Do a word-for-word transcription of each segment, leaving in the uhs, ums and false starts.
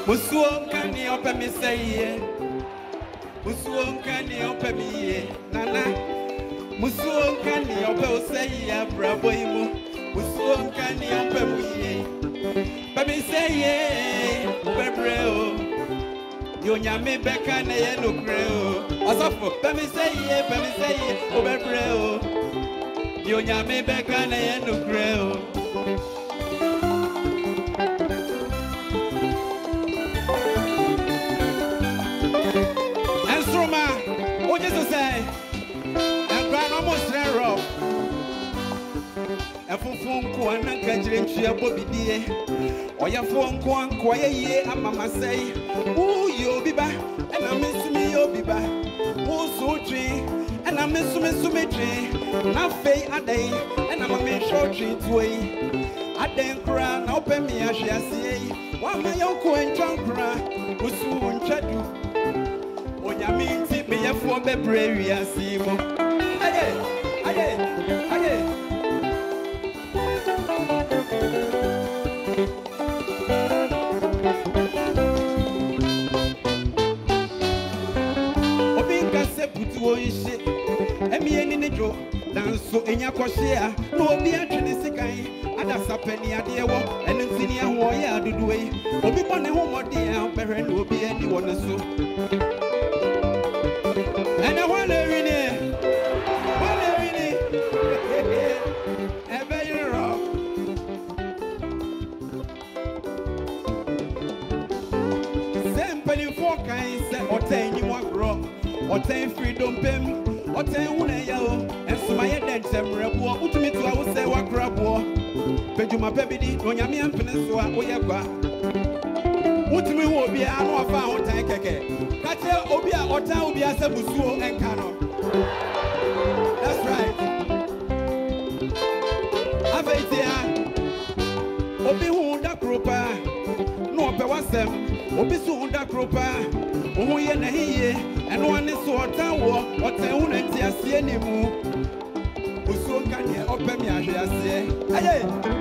Musuo kani ope mi say Musuo kani ope mi nana Musuo kani ope say ya brabo imu Musuo kani ope mi Pe mi say bebreo Yo nyame beka na ye no kreo Asafo pe mi say pe mi say bebreo Yo nyame beka na ye no kreo What you say? And grand almost rough. A phone coin and catching chia bobby dear. Or your phone coin quiet ye, and mamma say, oh, you'll be back, and I miss me, you'll be back. Oh, so tree, and I miss me, symmetry. Now fay a day, and I'm a man short tree to way. I then cry, now pay me as I say. Why my uncle and John cry, who soon chadu. I mean, tip me a for the prairie and see more. Again, again, again. Obinga se put one shit. Emi any nejo. Dance so in your coshia. No be a Trinisikai. And that's a penny at the war. And in senior warrior do way. Obi one home or dear. Parent will be anyone so. And I want to read it. Want to read it. Ever you're off. Same penny four kinds or ten you want grow. Or ten freedom pim. Or ten one yellow. And so my head them rebo. What to me to I will say what grab war. Pejuma pebidi. No yami and peninsula. Oyagwa. What to me will be I know I found ten keke. Kache obia ota obia se busuo enkano. That's right. Avetia. Obi hu da kropa. No pe wasem. Obi su hu da kropa. Ohu ye na hiye. Eno ane so ota wo. Ota hu na ti ase ni mu. Busuo kanye ope mi ahwe ase. Aye.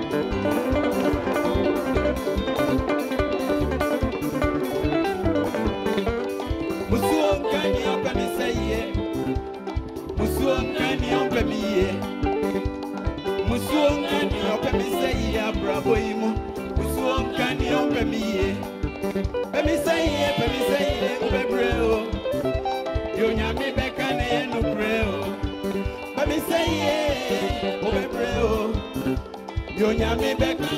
Musuo kani ope mi say Musuo kani ope mi Musuo kani ope mi say bravo imu Musuo kani ope mi Pe mi say pe mi say obebreo Yo nyame beka na ye no breo Pe mi say obebreo Yo nyame beka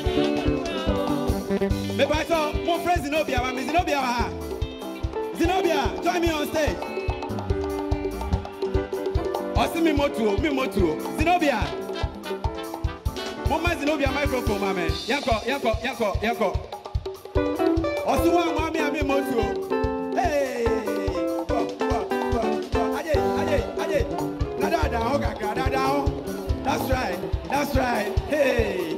Me ba so mo friends Zenobia wa mi Zenobia wa Zenobia, join me on stage. Osi mi motu, mi motu. Zenobia. Mama Zenobia microphone, mama. Yanko, yanko, yanko, yanko. Osi wa mami ami motu. Hey. Go, go, go, go. Aye, aye, aye. Nada da ho gaga, nada ho. That's right. That's right. Hey.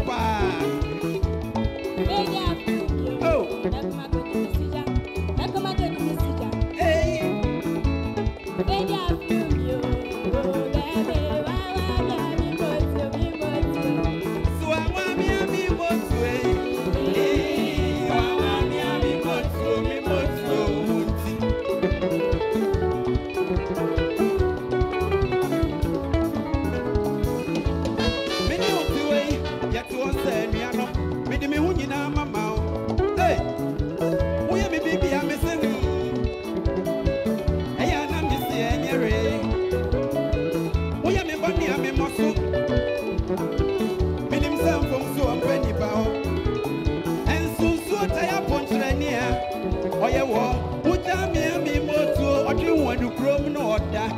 pa. Oh. Hey. So I want me a me both way. Hey, I want me a me both way, me both way. Me know the way. Yet to say me a no. Me di me hu nyina mama. Hey, we a me baby a me sing. Hey, I na me see enyere. We a me body a me muscle. Me dim sam from so am penny bao. And so so tire punch rania. Oye wo, uta me a me moto. Odu wonu krom no oda.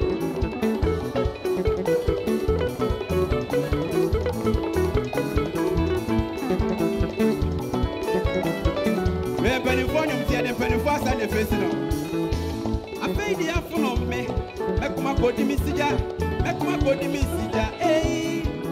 Me penny phone you see the penny fast and the face no. I pay the phone on me. Me kuma go di misija. Me kuma go di misija. Hey.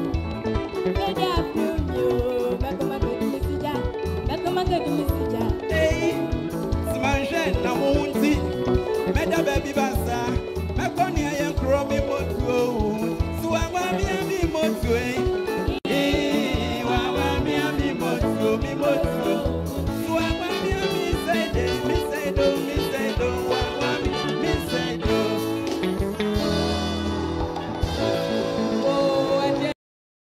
Hey, Smanje na munti, me da baby basa, me koni ayen kro mi moto.